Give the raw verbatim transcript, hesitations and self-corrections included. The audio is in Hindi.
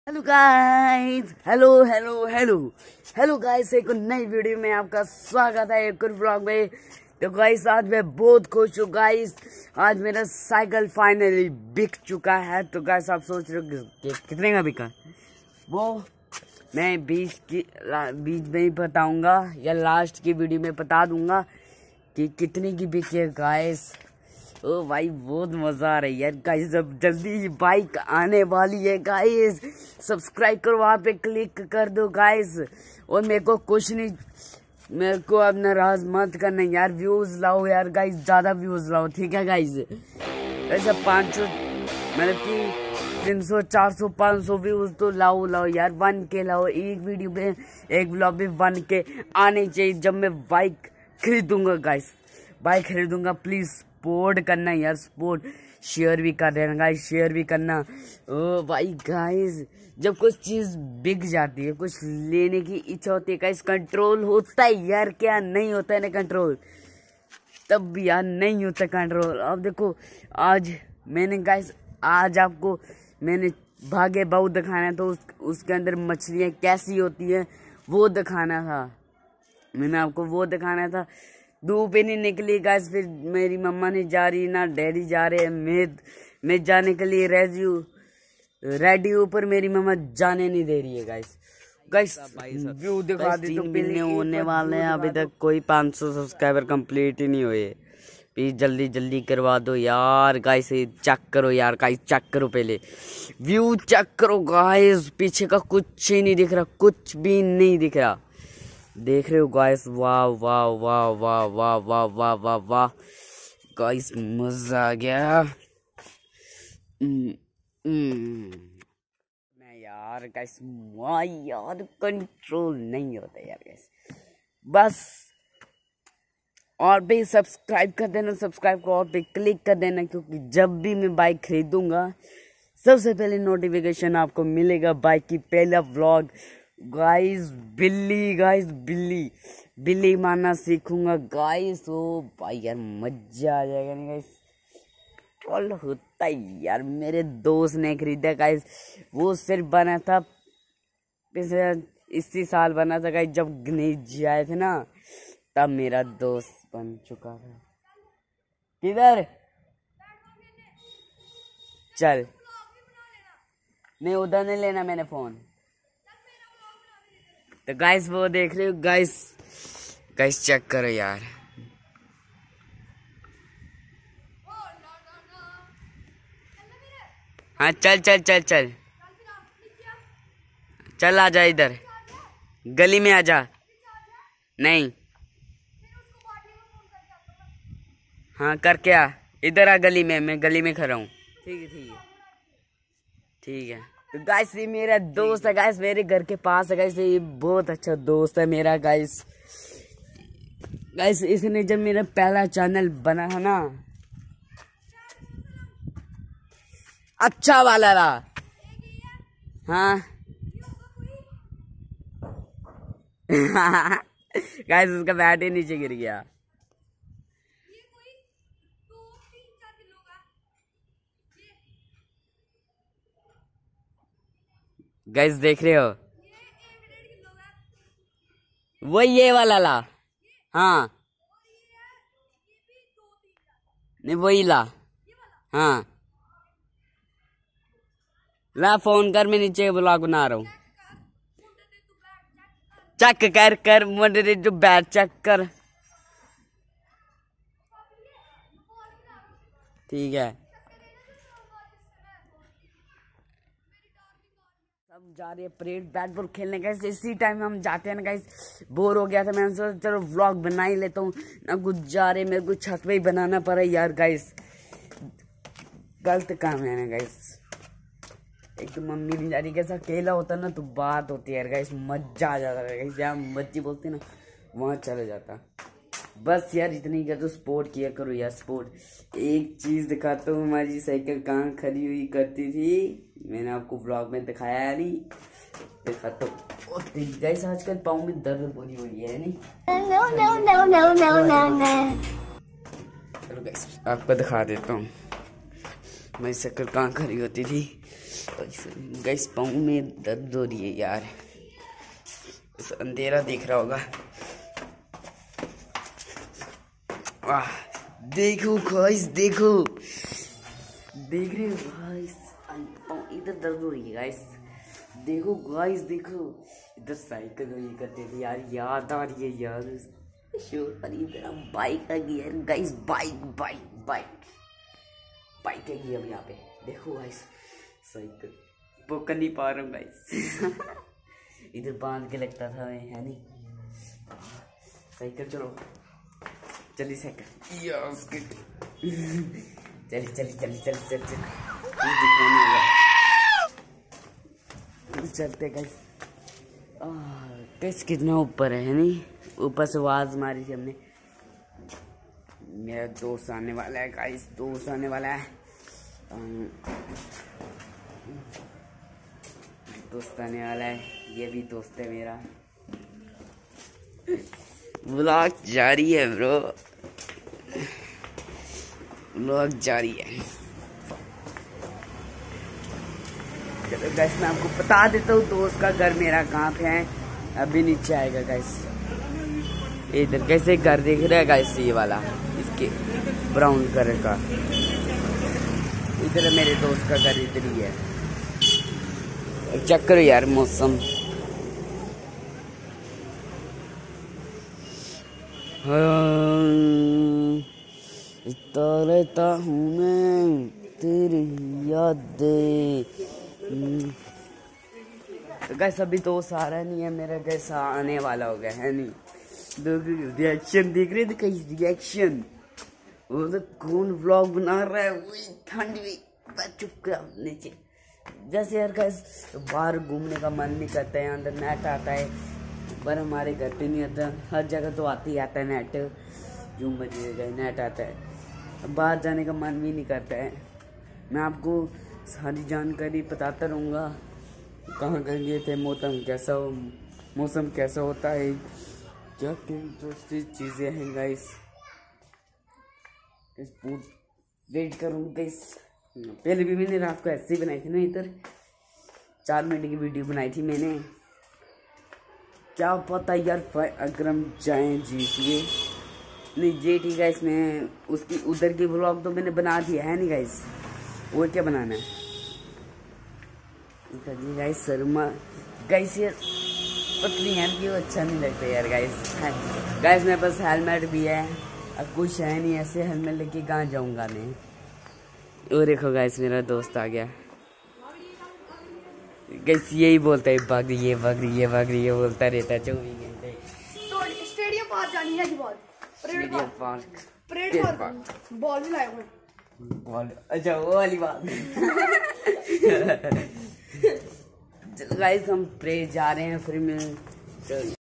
Hello guys, hello hello hello hello guys, एक नई वीडियो में आपका स्वागत है एक और ब्लॉग में। तो गाइस आज मैं बहुत खुश हूँ गाइस, आज मेरा साइकिल फाइनली बिक चुका है। तो गाइस आप सोच रहे हो कि कितने का बिका, वो मैं बीच की बीच में ही बताऊंगा या लास्ट की वीडियो में बता दूंगा कि कितने की बिकी है गाइस। ओ भाई बहुत मजा आ रही है यार गाइस, जब जल्दी बाइक आने वाली है गाइस। सब्सक्राइब करो, वहाँ पे क्लिक कर दो गाइस। और मेरे को कुछ नहीं, मेरे को अब नाराज मत करना यार, व्यूज लाओ यार गाइस, ज्यादा व्यूज लाओ, ठीक है गाइस। ऐसा पाँच सौ मतलब कि तीन सौ चार सौ पाँच सौ व्यूज तो लाओ लाओ यार, वन के लाओ। एक वीडियो पे एक ब्लॉग में वन के आने चाहिए जब मैं बाइक खरीदूंगा गाइस। बाइक खरीदूंगा, प्लीज सपोर्ट करना यार, सपोर्ट शेयर भी कर देना गाइस, शेयर भी करना। ओ भाई गाइस, जब कुछ चीज बिक जाती है, कुछ लेने की इच्छा होती है गाइस, कंट्रोल होता है यार, क्या नहीं होता है ना कंट्रोल, तब भी यार नहीं होता कंट्रोल। अब देखो आज मैंने गाइस, आज आपको मैंने भागे बहु दिखाना है, तो उस, उसके अंदर मछलियाँ कैसी होती है वो दिखाना था। मैंने आपको वो दिखाना था। धूप ही नहीं निकली गाइस, फिर मेरी मम्मा ने जा रही ना डैडी जा रहे हैं, मैं मैं जाने के लिए रेडी हूँ रेडी हूँ पर मेरी मम्मा जाने नहीं दे रही है गाइस। गाइस व्यू दिखा दी तो मिलने होने वाले हैं, अभी तक कोई पाँच सौ सब्सक्राइबर कंप्लीट ही नहीं हुए। प्लीज जल्दी जल्दी करवा दो यार गाइस, चेक करो यार गाइस, चेक करो, पहले व्यू चेक करो गाइस। पीछे का कुछ ही नहीं दिख रहा, कुछ भी नहीं दिख रहा, देख रहे हो गाइस। वाह वाह वाह वाह वाह वाह वाह वाह वाह गाइस, मजा आ गया। मैं यार गाइस, वाह यार, कंट्रोल नहीं होता यार गाइस। बस और भी सब्सक्राइब कर देना, सब्सक्राइब को और पे क्लिक कर देना, क्योंकि जब भी मैं बाइक खरीदूंगा सबसे पहले नोटिफिकेशन आपको मिलेगा बाइक की, पहला व्लॉग गाइस। बिल्ली गाइस, बिल्ली बिल्ली मारना सीखूंगा गाइस। ओ भाई यार मजा आ जाएगा नहीं गाइस, ट्रोल होता है यार। मेरे दोस्त ने खरीदा गाइस, वो सिर्फ बना था पिछले इसी साल बना था गाइस, जब गणेश जी आए थे ना, तब मेरा दोस्त बन चुका था। किधर चल, नहीं उधर नहीं लेना मैंने फोन। तो गाइस वो देख रहे हो गाइस, गाइस चेक करो यार। हाँ चल चल चल चल चल, आ जा इधर, गली में आ जा। नहीं हाँ करके आ, इधर आ गली में, मैं गली में खड़ा हूँ। ठीक है ठीक है ठीक है। तो गाइस ये मेरा दोस्त है गाइस, मेरे घर के पास है गाइस, ये बहुत अच्छा दोस्त है मेरा गाइस। गाइस इसने जब मेरा पहला चैनल बना है ना, अच्छा वाला रहा, हाँ गाइस उसका बैट ही नीचे गिर गया। गाइस देख रहे हो, वो ये वाला ला, हाँ नहीं वही ला, हाँ ला, फोन कर, मैं नीचे ब्लॉग बना रहा हूँ। चेक कर कर मुझे जो बैट चेक कर, ठीक है। सब जा रही है परेड बैट बॉल खेलने का, इसी टाइम हम जाते हैं ना गाइस। बोर हो गया था, मैंने सोचा चलो व्लॉग बना ही लेता हूँ ना, कुछ जा रहे मेरे को छत पे ही बनाना पड़ा यार गाइस, गलत काम है ना गाइस। एक तो मम्मी भी जा रही, कैसा अकेला होता ना तो बात होती है यार गाइस, मजा आ जाता है गाइस, जहाँ बच्ची बोलती ना वहाँ चले जाता। बस यार इतनी कर, तो स्पोर्ट किया करो यार, स्पोर्ट। एक चीज दिखाता हूँ, हमारी साइकिल कहाँ खड़ी हुई करती थी, मैंने आपको ब्लॉग में दिखाया नहीं, दिखाता हूँ गाइस। आजकल पाँव में दर्द बोली हो रही है नहीं, चलो गाइस आपको दिखा देता हूँ मेरी साइकिल कहाँ खड़ी होती थी। गाइस पाँव में दर्द हो रही है यार, अंधेरा दिख रहा होगा। वाह देखो गाइस, देखो देख रहे हो गाइस, इधर दर्द हो रही है गाइस। देखो गाइस, देखो इधर साइकिल ये करते थे यार, याद आ रही है यार शोर। पर इधर हम बाइक आ गई यार guys, bike bike bike bike आ गई अब यहाँ पे। देखो गाइस साइकिल पकड़ नहीं पा रहा हूँ गाइस इधर बांध के लगता था मैं, है नहीं। साइकिल चलो, चली साइकिल यस चली चली चली चली चली चली चलते गाइस। गाइस कितना ऊपर है नहीं, ऊपर से आवाज मारी थी हमने। मेरा दोस्त आने वाला है गाइस, दोस्त आने वाला है, दोस्त आने वाला है, ये भी दोस्त है मेरा। व्लॉग जारी है ब्रो, व्लॉग जारी है। चलो गाइस मैं आपको बता देता हूँ दोस्त का घर मेरा कहाँ पे है, अभी नीचे आएगा गाइस। इधर कैसे घर दिख रहा है गाइस, ये वाला इसके ब्राउन कलर का, इधर है मेरे दोस्त का घर, इधर ही है। चेक करो यार मौसम, रहता हूँ मैं तेरी यादें। तो गाइस अभी दोस्त आ रहा नहीं है मेरा, कैसा आने वाला हो गया है नहीं। रिएक्शन देख रहे थे कहीं, रिएक्शन वो तो कौन व्लॉग बना रहा है, वही ठंड भी चुप कर नीचे। जैसे यार गाइस बाहर घूमने का मन नहीं करता है, अंदर नेट आता है, पर हमारे घर पे नहीं आता। हर जगह तो आते ही आता है नेट, जो मजे गए नेट आता है, बाहर जाने का मन भी नहीं करता है। मैं आपको सारी जानकारी बताता रहूँगा, कहाँ कहाँ गए थे, मौसम कैसा हो, मौसम कैसा होता है, क्या क्या इंटरेस्टिंग चीज़ें हैं गाइस। वेट करूँगा गाइस। पहले भी मैंने रात को ऐसे ही बनाई थी ना, इधर चार मिनट की वीडियो बनाई थी मैंने। क्या पता यार अगर हम जाएँ जीतिए नहीं, जेट ही गाइस मैं उसकी उधर की व्लॉग तो मैंने बना दिया है नहीं गाइस, वो क्या बनाना है गाइस। शर्मा गाइस यार पतली है कि वो अच्छा नहीं लगता यार गाइस। गाइस मेरे पास हेलमेट भी है, अब कुछ है नहीं, ऐसे हेलमेट लेके कहाँ जाऊंगा मैं। वो देखो गाइस मेरा दोस्त आ गया गाइस, यही बोलता है भाग रही है भाग रही है भाग रही है बोलता रहता है चौबीस घंटे। स्टेडियम पार्क जानी है, ball stadium park, parade park ball भी लाए हुए बॉल, अच्छा वो वाली बात चलो गाइस हम प्रे जा रहे हैं, फिर मैं